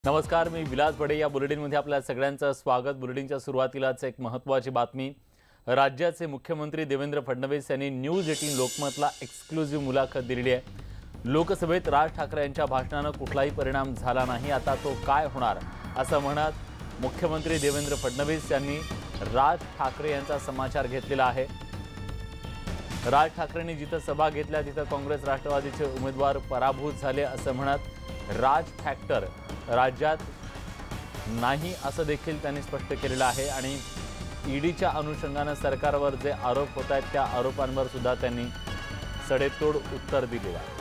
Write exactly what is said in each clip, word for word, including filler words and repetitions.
नमस्कार, मी विलास बडे. या बुलेटिनमध्ये आपल्या सगळ्यांचं स्वागत. बुलेटिनच्या सुरुवातीलाच एक महत्त्वाची बातमी. राज्याचे मुख्यमंत्री देवेंद्र फडणवीस यांनी न्यूज अठरा लोकमतला एक्सक्लुझिव्ह मुलाखत दिलेली आहे. लोकसभेत राज ठाकरे यांच्या भाषणाने कुठलाही परिणाम झाला नाही, आता तो काय होणार असं म्हणत मुख्यमंत्री देवेंद्र फडणवीस यांनी राज ठाकरे यांचा समाचार घेतलेला आहे. राज ठाकरेंनी जिथं सभा घेतल्या तिथं काँग्रेस राष्ट्रवादीचे उमेदवार पराभूत झाले असं म्हणत राज फॅक्टर राज्यात नाही असं देखील त्यांनी स्पष्ट केलेलं आहे. आणि ईडीच्या अनुषंगाने सरकारवर जे आरोप होत आहेत त्या आरोपांवर सुद्धा त्यांनी सडेतोड उत्तर दिलेलं आहे.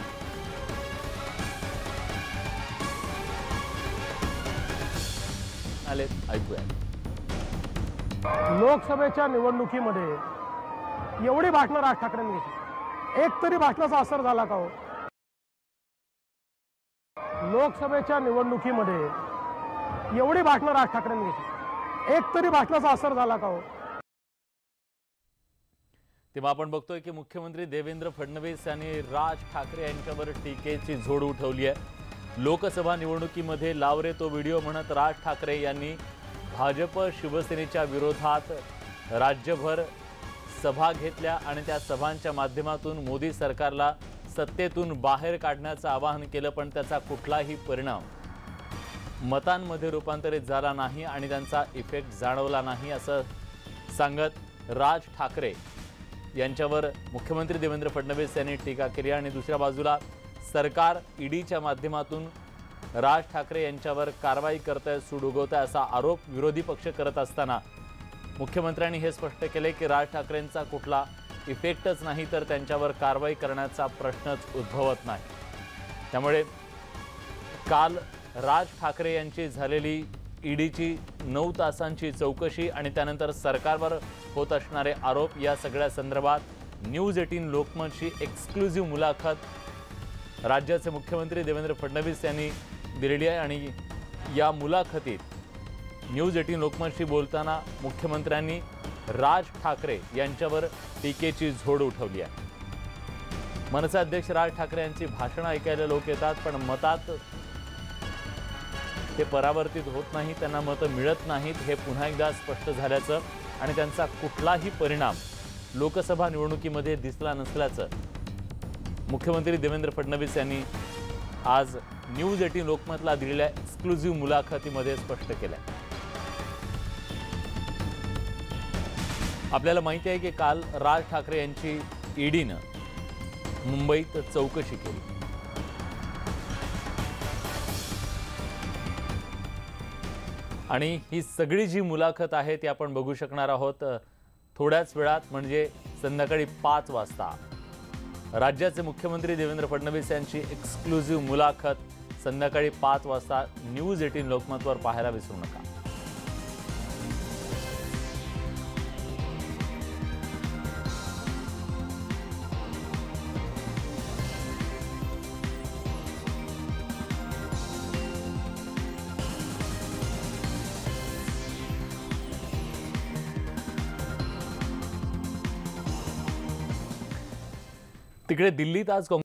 आले ऐकूया. लोकसभेच्या निवडणुकीमध्ये एवढी भाषणं राज ठाकरेंनी घेतली, एक तरी भाषणाचा असर झाला का हो? लोकसभेच्या निवडणुकीमध्ये एवढी भाषणं राज ठाकरेंनी घेतली, एक तरी भाषणाचा असर झाला का हो? तेव्हा आपण बघतोय की मुख्यमंत्री देवेंद्र फडणवीस यांनी राज ठाकरे यांच्यावर टीकेची झोड उठवली आहे. लोकसभा निवडणुकीमध्ये लाव रे तो व्हिडिओ म्हणत राज ठाकरे यांनी भाजप शिवसेनेच्या विरोधात राज्यभर सभा घेतल्या आणि त्या सभांच्या माध्यमातून मोदी सरकारला सत्तेतून बाहेर काढण्याचं आवाहन केलं, पण त्याचा कुठलाही परिणाम मतांमध्ये रूपांतरित झाला नाही आणि त्यांचा इफेक्ट जाणवला नाही असं सांगत राज ठाकरे यांच्यावर मुख्यमंत्री देवेंद्र फडणवीस यांनी टीका केली. आणि दुसऱ्या बाजूला सरकार ईडीच्या माध्यमातून राज ठाकरे यांच्यावर कारवाई करतंय, सूड उगवतंय असा आरोप विरोधी पक्ष करत असताना मुख्यमंत्र्यांनी हे स्पष्ट केले की राज ठाकरेंचा कुठला इफेक्टच नाही तर त्यांच्यावर कारवाई करण्याचा प्रश्नच उद्भवत नाही. त्यामुळे काल राज ठाकरे यांची झालेली ईडीची नऊ तासांची चौकशी आणि त्यानंतर सरकारवर होत असणारे आरोप या सगळ्या संदर्भात न्यूज अठरा लोकमतची एक्सक्लुझिव्ह मुलाखत राज्याचे मुख्यमंत्री देवेंद्र फडणवीस यांनी दिलेली आहे. आणि या मुलाखतीत न्यूज अठरा लोकमतशी बोलताना मुख्यमंत्र्यांनी राज ठाकरे यांच्यावर टीकेची झोड उठवली आहे. मनसे अध्यक्ष राज ठाकरे यांची भाषणं ऐकायला लोक येतात, पण मतात ते परावर्तित होत नाही, त्यांना मतं मिळत नाहीत हे पुन्हा एकदा स्पष्ट झाल्याचं आणि त्यांचा कुठलाही परिणाम लोकसभा निवडणुकीमध्ये दिसला नसल्याचं मुख्यमंत्री देवेंद्र फडणवीस यांनी आज न्यूज अठरा लोकमतला दिलेल्या एक्सक्लुझिव्ह मुलाखतीमध्ये स्पष्ट केलं. आपल्याला माहिती आहे की काल राज ठाकरे यांची ईडीनं मुंबईत चौकशी केली आणि ही सगळी जी मुलाखत आहे ती आपण बघू शकणार आहोत थोड्याच वेळात, म्हणजे संध्याकाळी पाच वाजता. राज्याचे मुख्यमंत्री देवेंद्र फडणवीस यांची एक्सक्लुझिव्ह मुलाखत संध्याकाळी पाच वाजता न्यूज अठरा लोकमतवर पाहायला विसरू नका. तिकडे दिल्लीत आज